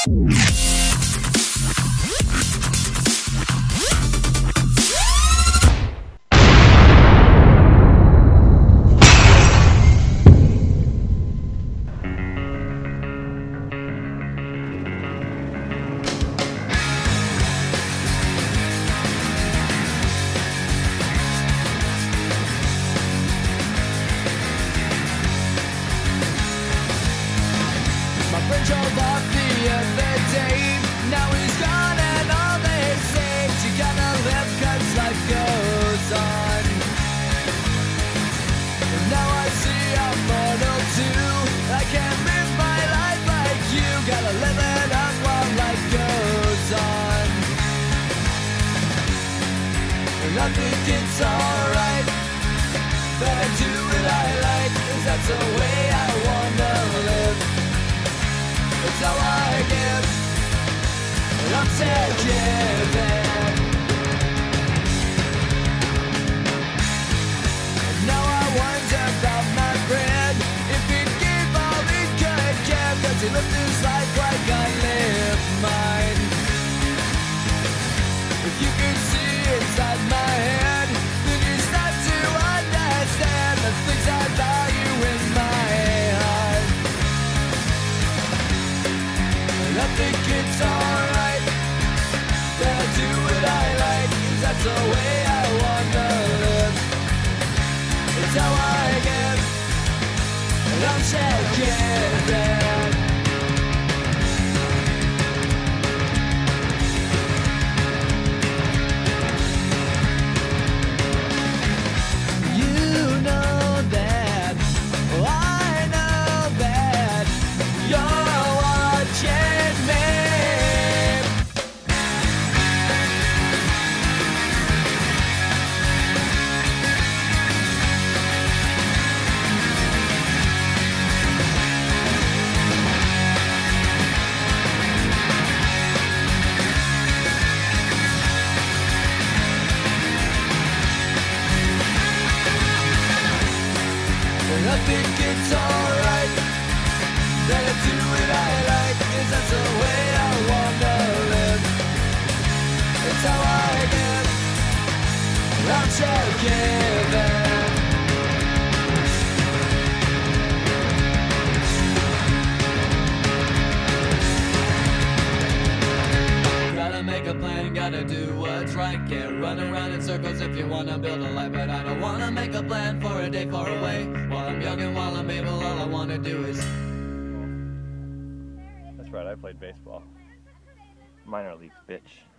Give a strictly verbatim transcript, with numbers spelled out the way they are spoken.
Drove off the other day. Now he's gone and all they say, you gotta live cause life goes on. And now I see I'm mortal too. I can't live my life like you. Gotta live it up while life goes on. And I think it's alright that I do what I like, cause that's the way I wanna live. It's how I give, and I'm still giving. Now I wonder about my friend, if he gave all he could give, cause he lived his life like I lived mine. If you could see inside my head, then you start to understand the things I value in my heart. I think it's alright that I do what I like, cause that's the way I wanna live. It's how I give, and I'm still giving. You know that, oh, I know that you're watching me. I think it's alright that I do what I like, cause that's the way I wanna live. It's how I give, I'm still giving. Gotta make a plan, gotta do what's right. Can't run around in circles if you wanna build a life, but I don't wanna make a plan for a day far away. While I'm young and while I'm able, all I wanna do is... That's right, I played baseball. Minor leagues, bitch.